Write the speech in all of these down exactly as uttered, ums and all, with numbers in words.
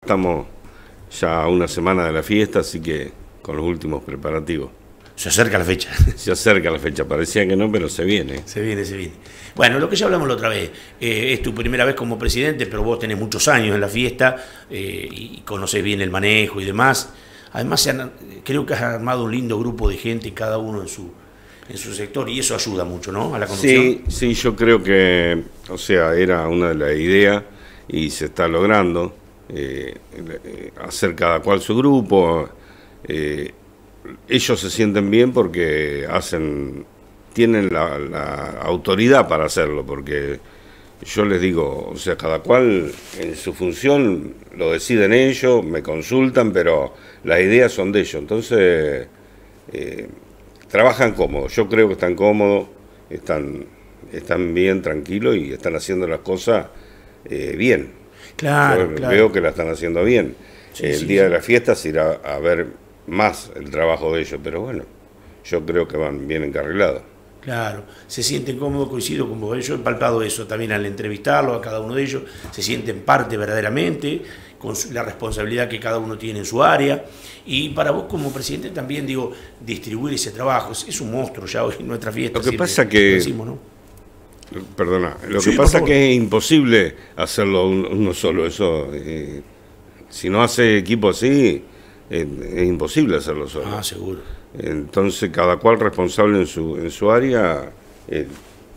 Estamos ya a una semana de la fiesta, así que con los últimos preparativos. Se acerca la fecha. Se acerca la fecha, parecía que no, pero se viene. Se viene, se viene. Bueno, lo que ya hablamos la otra vez, eh, es tu primera vez como presidente, pero vos tenés muchos años en la fiesta eh, y conocés bien el manejo y demás. Además, se han, creo que has armado un lindo grupo de gente, cada uno en su, en su sector, y eso ayuda mucho, ¿no? A la conducción. Sí, sí, yo creo que, o sea, era una de las ideas y se está logrando eh, hacer cada cual su grupo. Eh, ellos se sienten bien porque hacen, tienen la, la autoridad para hacerlo, porque yo les digo, o sea, cada cual en su función lo deciden ellos, me consultan, pero las ideas son de ellos, entonces eh, trabajan cómodos, yo creo que están cómodos, están, están bien, tranquilos y están haciendo las cosas eh, bien. Claro, yo claro. Veo que la están haciendo bien. Sí, el sí, día sí. de la fiesta se irá a ver más el trabajo de ellos, pero bueno, yo creo que van bien encarrilados. Claro, se sienten cómodos, coincido con vos. Yo he palpado eso también al entrevistarlo a cada uno de ellos, se sienten parte verdaderamente, con la responsabilidad que cada uno tiene en su área. Y para vos como presidente también, digo, distribuir ese trabajo, es, es un monstruo ya hoy en nuestra fiesta. Lo que siempre pasa que... lo decimos, ¿no? Perdona, lo Sí, que pasa es que es imposible hacerlo uno solo, eso... Eh, si no hace equipo así, eh, es imposible hacerlo solo. Ah, seguro. Entonces, cada cual responsable en su, en su área, eh,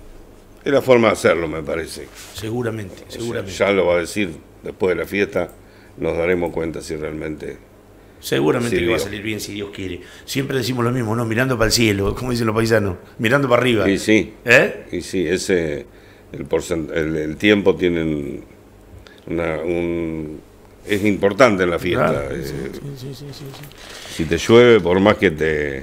es la forma de hacerlo, me parece. Seguramente, O sea, seguramente. ya lo va a decir después de la fiesta, nos daremos cuenta si realmente... Seguramente sirvió. que va a salir bien si Dios quiere. Siempre decimos lo mismo, ¿no? Mirando para el cielo, como dicen los paisanos, mirando para arriba. Y sí, ¿Eh? y sí, ese, el, porcent el, el tiempo tiene una, un... es importante en la fiesta. Claro, eh, sí, sí, sí, sí, sí, sí. Si te llueve, por más que te,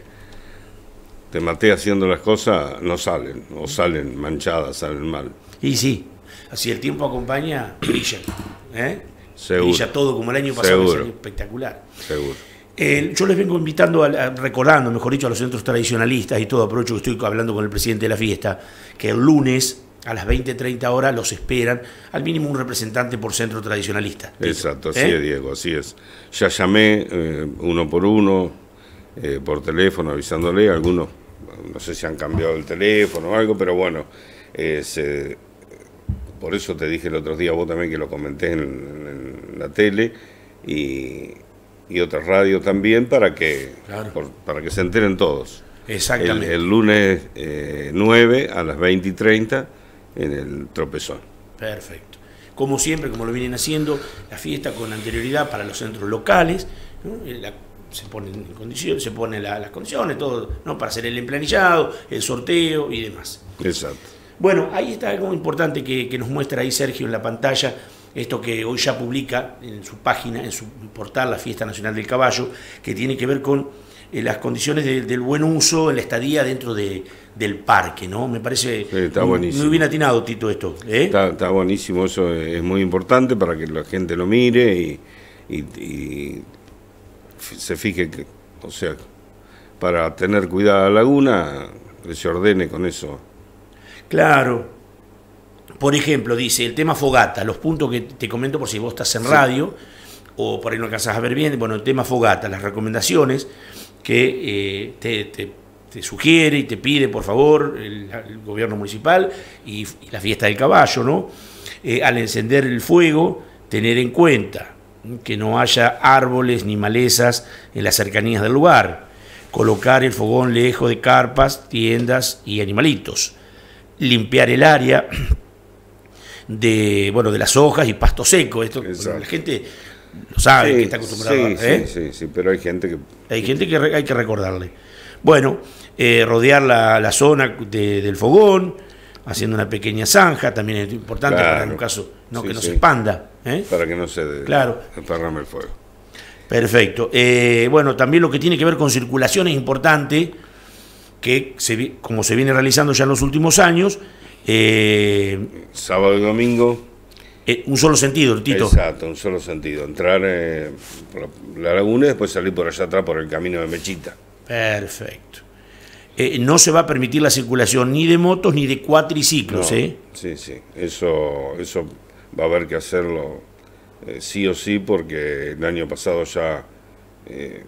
te maté haciendo las cosas, no salen, o salen manchadas, salen mal. Y sí, así el tiempo acompaña, brilla. ¿eh? Seguro. Brilla todo como el año pasado, Seguro. es espectacular. Seguro. Eh, yo les vengo invitando, a, a, recordando, mejor dicho, a los centros tradicionalistas y todo, aprovecho que estoy hablando con el presidente de la fiesta, que el lunes a las veinte treinta horas los esperan, al mínimo un representante por centro tradicionalista. Exacto, así ¿Eh? es, Diego, así es. Ya llamé eh, uno por uno, eh, por teléfono, avisándole, algunos, no sé si han cambiado el teléfono o algo, pero bueno, eh, se, por eso te dije el otro día, vos también que lo comenté en, en la tele, y, y otras radios también, para que, Claro. por, para que se enteren todos. Exactamente. El, el lunes eh, nueve a las veinte y treinta en el Tropezón. Perfecto. Como siempre, como lo vienen haciendo, la fiesta con anterioridad para los centros locales, ¿no? La, se ponen en condiciones, se ponen la, las condiciones, todo, ¿no? Para hacer el emplanillado, el sorteo y demás. Exacto. Bueno, ahí está algo importante que, que nos muestra ahí Sergio en la pantalla, esto que hoy ya publica en su página, en su portal, la Fiesta Nacional del Caballo, que tiene que ver con eh, las condiciones de, del buen uso en la estadía dentro de, del parque, ¿no? Me parece Sí, está muy, buenísimo. muy bien atinado, Tito, esto. ¿eh? Está, está buenísimo, eso es muy importante para que la gente lo mire y, y, y se fije que, o sea, para tener cuidado la laguna, que se ordene con eso. Claro. Por ejemplo, dice, el tema fogata, los puntos que te comento por si vos estás en Sí. radio, o por ahí no alcanzás a ver bien, bueno, el tema fogata, las recomendaciones que eh, te, te, te sugiere y te pide, por favor, el, el gobierno municipal y, y la fiesta del caballo, ¿no? Eh, al encender el fuego, tener en cuenta que no haya árboles ni malezas en las cercanías del lugar, colocar el fogón lejos de carpas, tiendas y animalitos, limpiar el área de, bueno, de las hojas y pasto seco. Esto bueno, la gente lo sabe, Sí, que está acostumbrada. sí, ¿eh? sí, sí, sí, pero hay gente que... Hay gente que re- hay que recordarle. Bueno, eh, rodear la, la zona de- del fogón, haciendo una pequeña zanja, también es importante Claro. para en un caso no, Sí, que no sí. se expanda. ¿eh? para que no se de- Claro. desparrame el fuego. Perfecto. Eh, bueno, también lo que tiene que ver con circulación es importante, que se, vi- como se viene realizando ya en los últimos años, eh, Sábado y domingo, eh, un solo sentido, Tito. exacto, un solo sentido. Entrar eh, por la, la laguna y después salir por allá atrás por el camino de Mechita. Perfecto. Eh, no se va a permitir la circulación ni de motos ni de cuatriciclos, No, ¿eh? Sí, sí, eso, eso va a haber que hacerlo eh, sí o sí, porque el año pasado ya eh,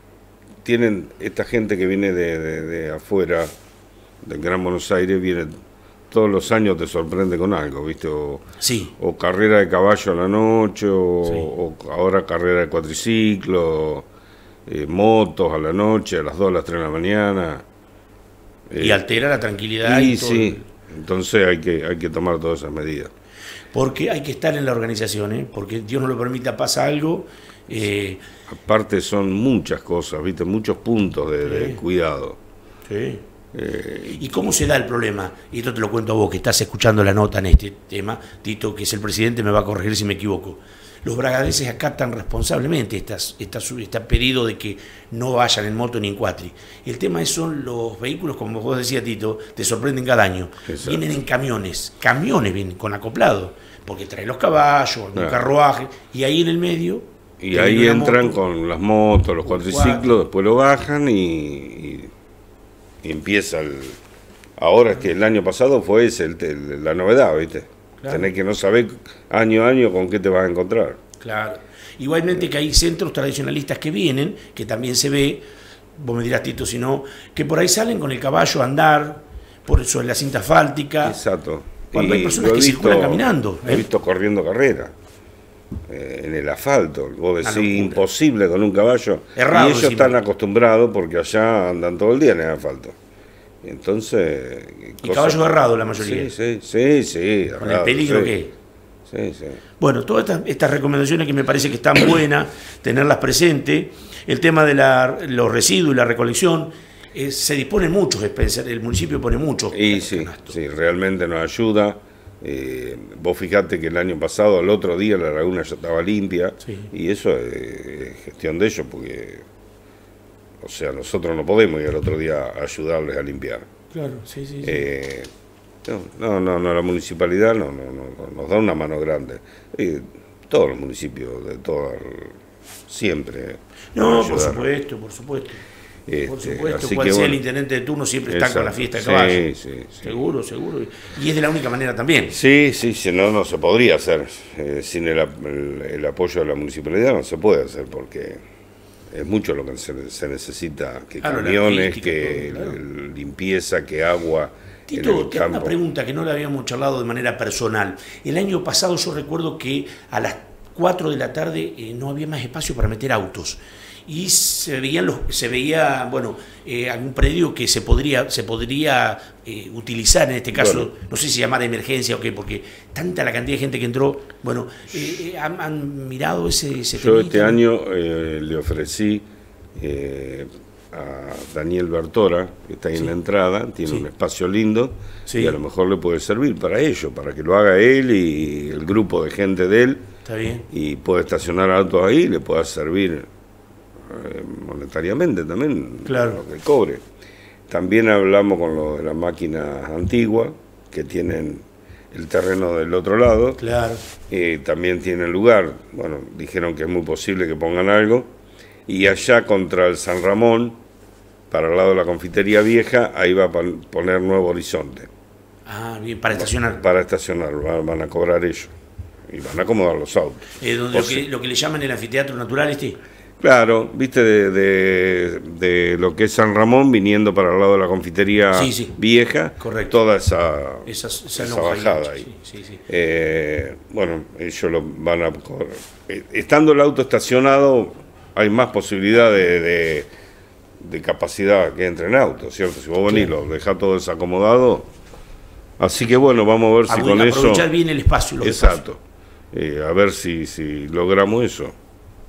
tienen esta gente que viene de, de, de afuera, del Gran Buenos Aires, viene todos los años, te sorprende con algo, ¿viste? O, sí. o carrera de caballo a la noche, o, Sí. o ahora carrera de cuatriciclo, eh, motos a la noche, a las dos, a las tres de la mañana. Y Eh, altera la tranquilidad. y Y todo. sí, entonces hay que, hay que tomar todas esas medidas. Porque hay que estar en la organización, ¿eh? Porque Dios no lo permita, pasa algo. Eh, Aparte son muchas cosas, ¿viste? Muchos puntos de, de Sí. cuidado. sí. Eh, ¿Y cómo se da el problema? Y esto te lo cuento a vos, que estás escuchando la nota en este tema. Tito, que es el presidente, me va a corregir si me equivoco. Los bragadenses acatan responsablemente estas, estas, este pedido de que no vayan en moto ni en cuatri. El tema es, son los vehículos, como vos decías, Tito, te sorprenden cada año. Exacto. Vienen en camiones, camiones vienen con acoplado, porque traen los caballos, algún Claro. carruaje, y ahí en el medio... y te ahí viene una entran moto. con las motos, los cuatriciclos, Cuatro. después lo bajan y, y, y empieza el... Ahora es que el año pasado fue ese, el, el- la novedad, ¿viste? Claro. Tenés que no saber año a año con qué te vas a encontrar. Claro. Igualmente que hay centros tradicionalistas que vienen, que también se ve, vos me dirás, Tito, si no, que por ahí salen con el caballo a andar, por eso en la cinta asfáltica, Exacto. cuando hay Y personas lo he que visto- circulan caminando. He ¿eh? visto corriendo carrera eh, en el asfalto. Vos Una decís locura. imposible con un caballo. Errado y ellos encima. están acostumbrados porque allá andan todo el día en el asfalto. Entonces. Y caballo errado la mayoría. Sí, sí, sí, sí. Con el errado, peligro sí. que es. Sí, sí. Bueno, todas estas, estas recomendaciones que me parece que están buenas, tenerlas presentes. El tema de la, los residuos y la recolección, eh, se disponen muchos, Spencer, el municipio pone muchos. Y sí, canastos. sí, realmente nos ayuda. Eh, vos fijate que el año pasado, al otro día, la laguna ya estaba limpia. Sí. Y eso es, es gestión de ellos, porque, o sea, nosotros no podemos ir al otro día a ayudarles a limpiar. Claro, sí, sí. sí. Eh, no, no, no, la municipalidad no, no, no, nos da una mano grande. Eh, todos los municipios, de todo, siempre. no, van a por ayudar. supuesto, por supuesto. Este, Por supuesto, así cual que sea el bueno. intendente de turno, siempre están con la Exacto. fiesta de caballo. Sí, sí, sí. Seguro, seguro. Y es de la única manera también. Sí, sí, si no, no se podría hacer. Eh, sin el, el, el apoyo de la municipalidad no se puede hacer porque es mucho lo que se, se necesita, que Claro, la camiones, logística, que todo, claro. el- limpieza, que agua en Tito, el te hago una campo. pregunta que no la habíamos charlado de manera personal. El año pasado yo recuerdo que a las cuatro de la tarde eh, no había más espacio para meter autos. Y se veían los, se veía, bueno, eh, algún predio que se podría, se podría eh, utilizar en este caso, Bueno. no sé si llamar de emergencia o qué, porque tanta la cantidad de gente que entró. Bueno, eh, eh, ¿han, han mirado ese, ese Yo este temita? año eh, le ofrecí eh, a Daniel Bertora, que está ahí Sí. en la entrada, tiene Sí. un espacio lindo, Sí. y a lo mejor le puede servir para ello, para que lo haga él y el grupo de gente de él, Está bien. y puede estacionar autos ahí, le pueda servir eh, monetariamente también, Claro. lo que cobre. También hablamos con los de las máquinas antiguas, que tienen el terreno del otro lado, Claro. eh, también tienen lugar. Bueno, dijeron que es muy posible que pongan algo. Y allá contra el San Ramón, para el lado de la confitería vieja, ahí va a pon- poner Nuevo Horizonte. Ah, bien, para estacionar. Para estacionar, va- van a cobrar ellos. Y van a acomodar los autos. Eh, donde O lo, que, sea- lo que le llaman el anfiteatro natural, este. Claro, viste, de, de- de lo que es San Ramón, viniendo para el lado de la confitería Sí, sí. vieja, Correcto. toda esa, Esa, esa, esa lonja bajada ahí. ahí. Sí, sí, sí. Eh, bueno, ellos lo van a cobrar. Eh, Estando el auto estacionado, hay más posibilidad de, de, de capacidad que entre en auto, ¿cierto? Si vos venís, Claro. lo dejás todo desacomodado. Así que bueno, vamos a ver si Apro- con eso. aprovechar bien el espacio. Los Exacto. Eh, a ver si, si logramos eso. espacios.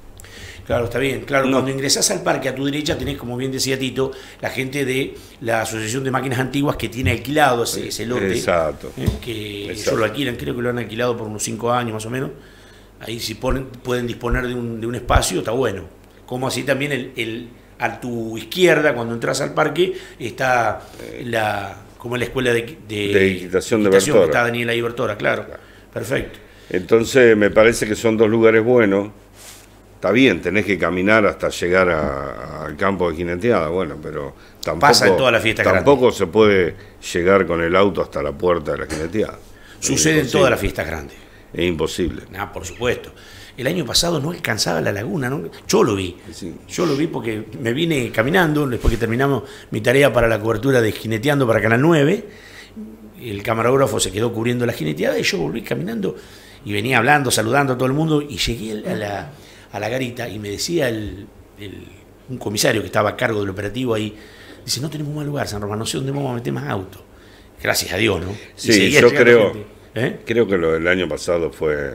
Claro, está bien. Claro, No. cuando ingresás al parque, a tu derecha tenés, como bien decía Tito, la gente de la Asociación de Máquinas Antiguas que tiene alquilado ese, ese lote. Exacto. ¿eh? Que ellos Exacto. lo alquilan, creo que lo han alquilado por unos cinco años más o menos. Ahí si ponen, pueden disponer de un, de un espacio, está bueno. Como así también el, el, a tu izquierda, cuando entras al parque, está la como la escuela de, de, De equitación de que Bertora. está Daniela y Bertora, claro. Claro. Perfecto. Entonces me parece que son dos lugares buenos. Está bien, tenés que caminar hasta llegar a- al campo de jineteada, bueno, pero tampoco, Pasa en todas las fiestas tampoco se puede llegar con el auto hasta la puerta de la jineteada. Sucede en Es todas las imposible. fiestas grandes. Es imposible. Ah, por supuesto. el año pasado no alcanzaba la laguna, ¿no? Yo lo vi, Sí. yo lo vi porque me vine caminando, después que terminamos mi tarea para la cobertura de Jineteando para Canal nueve, el camarógrafo se quedó cubriendo la jineteada y yo volví caminando y venía hablando, saludando a todo el mundo y llegué a la, a la garita y me decía el, el, un comisario que estaba a cargo del operativo ahí, dice, no tenemos más lugar, San Román, no sé dónde vamos a meter más autos. Gracias a Dios, ¿no? Sí, yo creo, ¿Eh? creo que lo del año pasado fue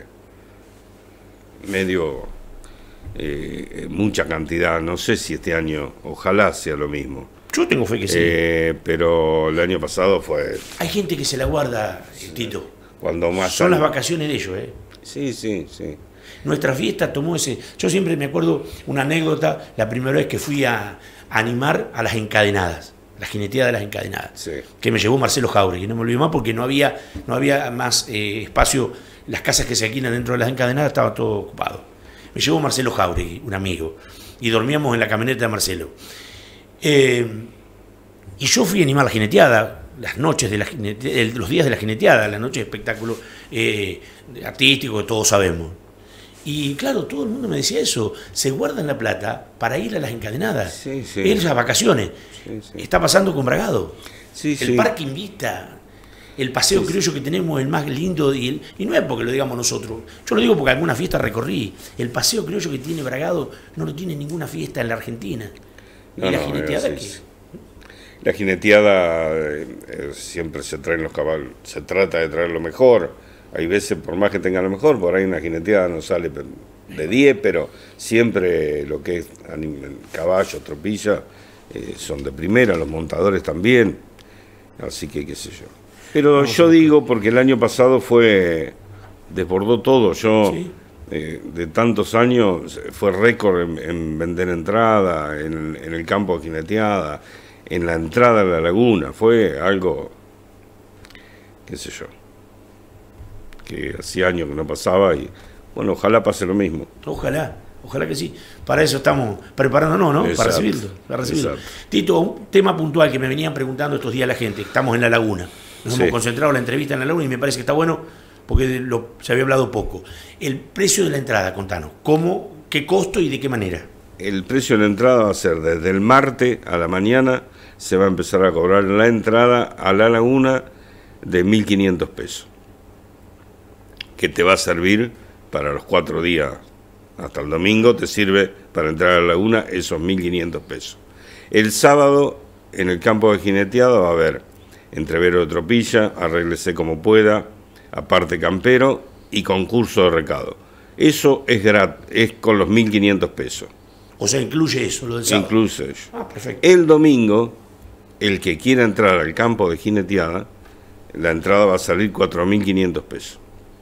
medio, eh, mucha cantidad, no sé si este año, ojalá sea lo mismo. Yo tengo fe que sí. Eh, pero el año pasado fue... Hay gente que se la guarda, Tito. Cuando más Son años. las vacaciones de ellos, ¿eh? Sí, sí, sí. Nuestra fiesta tomó ese... Yo siempre me acuerdo una anécdota, la primera vez que fui a, a animar a las encadenadas, la jineteada de las encadenadas, Sí. que me llevó Marcelo Jauregui, no me olvido más porque no había, no había más eh, espacio, las casas que se alquilan dentro de las encadenadas estaba todo ocupado. Me llevó Marcelo Jauregui, un amigo, y dormíamos en la camioneta de Marcelo. Eh, y yo fui a animar la jineteada, las noches de la jineteada, los días de la jineteada, la noche de espectáculo eh, artístico que todos sabemos. Y claro, todo el mundo me decía eso, se guardan la plata para ir a las encadenadas, Sí, sí. ir a las vacaciones. Sí, sí. Está pasando con Bragado. Sí, El sí. Parque Invita, el paseo Sí, sí. criollo que tenemos, el más lindo, y, el, y no es porque lo digamos nosotros, yo lo digo porque alguna fiesta recorrí. El paseo criollo que tiene Bragado no lo tiene ninguna fiesta en la Argentina. No, y la no, jineteada es- que... es- La jineteada eh, eh, siempre se traen los caballos, se trata de traer lo mejor. Hay veces, por más que tenga lo mejor, por ahí una jineteada no sale de diez, pero siempre lo que es anim- caballo, tropilla, eh, son de primera, los montadores también. Así que qué sé yo. Pero No, yo sí. digo, porque el año pasado fue, desbordó todo. Yo, Sí. eh, de tantos años, fue récord en, en vender entrada, en, en el campo de jineteada, en la entrada a la laguna. Fue algo, qué sé yo, que hacía años que no pasaba y, bueno, ojalá pase lo mismo. Ojalá, ojalá que sí. Para eso estamos preparándonos, ¿no? Exacto, Para recibirlo. Para recibirlo. exacto. Tito, un tema puntual que me venían preguntando estos días la gente. Estamos en la laguna. Nos Sí. hemos concentrado en la entrevista en la laguna y me parece que está bueno porque lo, se había hablado poco. El precio de la entrada, contanos. ¿Cómo, qué costo y de qué manera? El precio de la entrada va a ser desde el martes a la mañana, se va a empezar a cobrar la entrada a la laguna de mil quinientos pesos, que te va a servir para los cuatro días hasta el domingo, te sirve para entrar a la laguna esos mil quinientos pesos. El sábado, en el campo de jineteada, va a haber entrevero de tropilla, arréglese como pueda, aparte campero y concurso de recado. Eso es, grat es con los mil quinientos pesos. O sea, incluye eso, lo del sábado. Incluso eso. Ah, perfecto. El domingo, el que quiera entrar al campo de jineteada, la entrada va a salir cuatro mil quinientos pesos.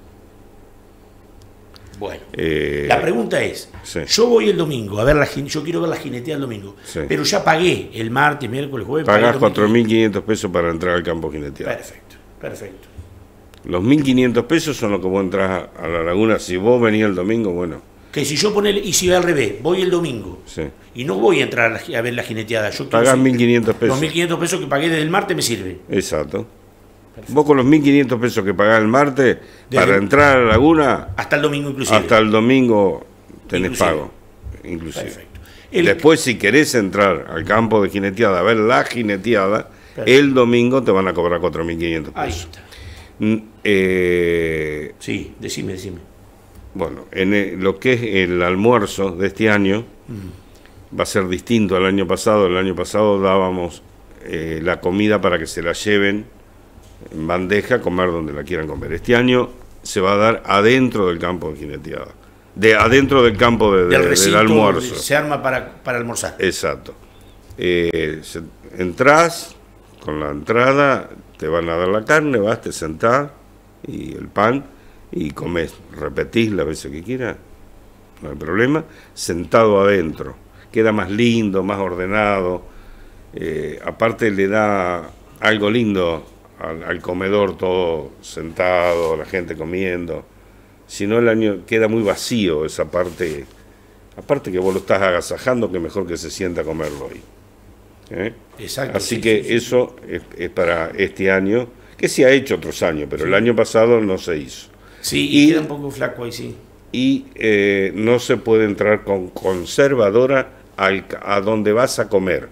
Bueno. Eh, La pregunta es, sí. yo voy el domingo a ver la jin- yo quiero ver la jineteada el domingo, Sí. pero ya pagué el martes, miércoles, jueves. pagué Pagás el cuatro domingo. mil quinientos pesos para entrar al campo de jineteada. Perfecto, perfecto. Los mil quinientos pesos son los que vos entras a la laguna. Si vos venís el domingo, bueno, Que si yo ponele, y si al revés, voy el domingo sí. y no voy a entrar a, la- a ver la jineteada, yo quiero Pagás ser- mil quinientos pesos. los mil quinientos pesos que pagué desde el martes me sirven. Exacto. Vos con los mil quinientos pesos que pagás el martes, Desde- para entrar a la laguna, Hasta el domingo inclusive. hasta el domingo tenés Inclusive. pago. Inclusive. Perfecto. El- Después, si querés entrar al campo de jineteada a ver la jineteada, Perfecto. el domingo te van a cobrar cuatro mil quinientos Ahí pesos. está. Mm, eh, Sí, decime, decime. bueno, en el- lo que es el almuerzo de este año va a ser distinto al año pasado. El año pasado dábamos eh, la comida para que se la lleven en bandeja, comer donde la quieran comer. Este año se va a dar adentro del campo de jineteada, de adentro del campo de- de- Del del recinto almuerzo. se arma para, para almorzar. Exacto. Eh, se- entrás con la entrada, te van a dar la carne, vas, te sentás y el pan y comés. Repetís las veces que quieras, no hay problema. Sentado adentro, queda más lindo, más ordenado. Eh, aparte le da algo lindo al, al comedor, todo sentado, la gente comiendo. Si no, el año queda muy vacío esa parte. Aparte que vos lo estás agasajando, que mejor que se sienta a comerlo ahí. ¿Eh? Exacto. Así sí, que sí, sí. eso es, es para este año, que se ha hecho otros años, pero el año pasado no se hizo. Sí, y, y- queda un poco flaco ahí, sí. y eh, no se puede entrar con conservadora al, a donde vas a comer.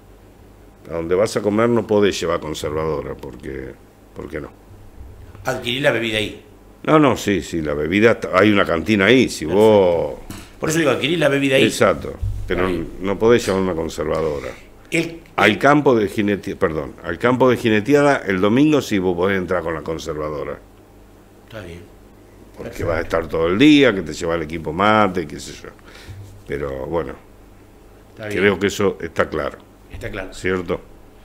A donde vas a comer no podés llevar conservadora, porque, porque no. Adquirir la bebida ahí. No, no, sí, sí, la bebida, hay una cantina ahí, si Perfecto. vos... Por eso digo, adquirir la bebida ahí. Exacto, pero no podés llevar una conservadora. El, el... Al campo de jineteada, perdón, al campo de jineteada el domingo sí vos podés entrar con la conservadora. Está bien. Porque Perfecto. vas a estar todo el día, que te lleva el equipo mate, qué sé yo. Pero bueno, creo que eso está claro. Está claro. ¿Cierto?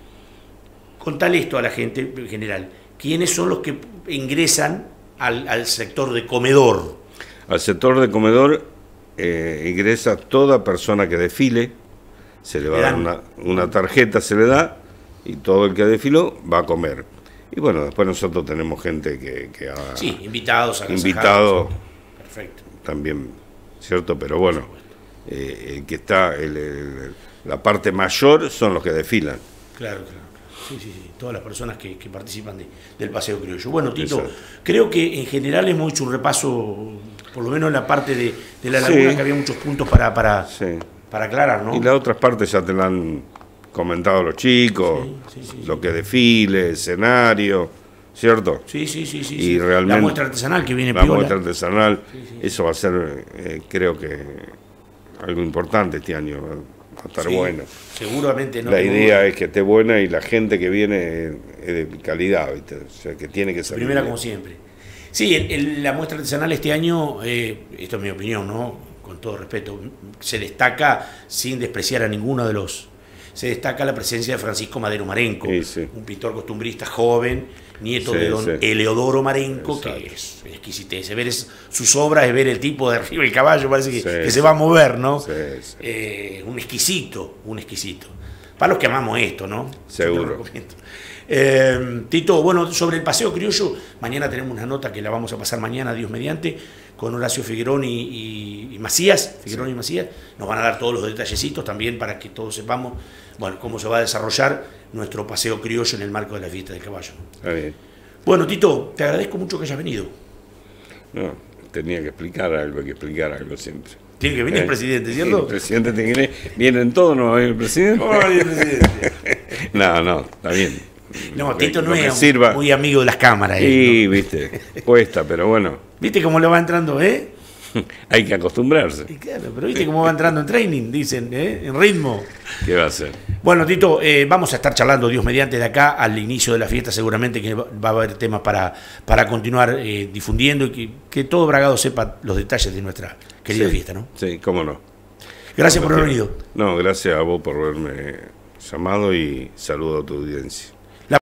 Contale esto a la gente en general. ¿Quiénes son los que ingresan al, al sector de comedor? Al sector de comedor eh, ingresa toda persona que desfile, se le va a dar una, una tarjeta, se le da, y todo el que desfiló va a comer. Y bueno, después nosotros tenemos gente que, que ha... Sí, invitados, invitados. Perfecto. También, ¿cierto? Pero bueno, eh, el que está, el, el, la parte mayor son los que desfilan. Claro, claro. Sí, sí, sí. Todas las personas que, que participan de, del Paseo Criollo. Bueno, Tito, Exacto. Creo que en general hemos hecho un repaso, por lo menos en la parte de, de la laguna, sí. Que había muchos puntos para, para, sí. para aclarar, ¿no? Y las otras partes ya te la han comentado los chicos, sí, sí, sí, lo que desfile, escenario, ¿cierto? Sí, sí, sí, sí. Y sí. realmente la muestra artesanal que viene La piola. muestra artesanal, sí, sí, eso sí. va a ser, eh, creo que, algo importante este año, va a estar sí, bueno. Seguramente no. La idea es que esté buena y la gente que viene es de calidad, ¿viste? O sea, que tiene que ser. Primera como siempre. Sí, el, el, la muestra artesanal este año, eh, esto es mi opinión, ¿no? Con todo respeto, se destaca, sin despreciar a ninguno de los... Se destaca la presencia de Francisco Madero Marenco, sí, sí. un pintor costumbrista joven, nieto sí, de don sí. Eleodoro Marenco, Exacto. que es exquisitez. Ver es, sus obras es ver el tipo de arriba del caballo, parece que, sí, que sí. se va a mover, ¿no? Sí, sí. Eh, un exquisito, un exquisito. Para los que amamos esto, ¿no? Seguro. Eh, Tito, bueno, sobre el Paseo Criollo, mañana tenemos una nota que la vamos a pasar mañana, Dios mediante, con Horacio Figuerón y, y, y Macías, Figuerón sí. y Macías. Nos van a dar todos los detallecitos también para que todos sepamos, bueno, cómo se va a desarrollar nuestro Paseo Criollo en el marco de la fiesta del caballo. Está bien. Bueno, Tito, te agradezco mucho que hayas venido. No, tenía que explicar algo, hay que explicar algo siempre. Tiene que venir eh, el presidente, ¿cierto? El presidente tiene que venir. ¿Viene en todo, no? ¿El presidente? Oh, el presidente. no, no, está bien. No, Tito no es sirva. muy amigo de las cámaras. Sí, ¿no? viste, cuesta, pero bueno. ¿Viste cómo le va entrando, eh? Hay que acostumbrarse. Claro, pero viste cómo va entrando en training, dicen, ¿eh? En ritmo. ¿Qué va a hacer? Bueno, Tito, eh, vamos a estar charlando, Dios mediante, de acá al inicio de la fiesta, seguramente que va a haber temas para, para continuar eh, difundiendo y que, que todo Bragado sepa los detalles de nuestra querida sí, fiesta, ¿no? Sí, cómo no. Gracias por haber venido. No, gracias a vos por haberme llamado y saludo a tu audiencia.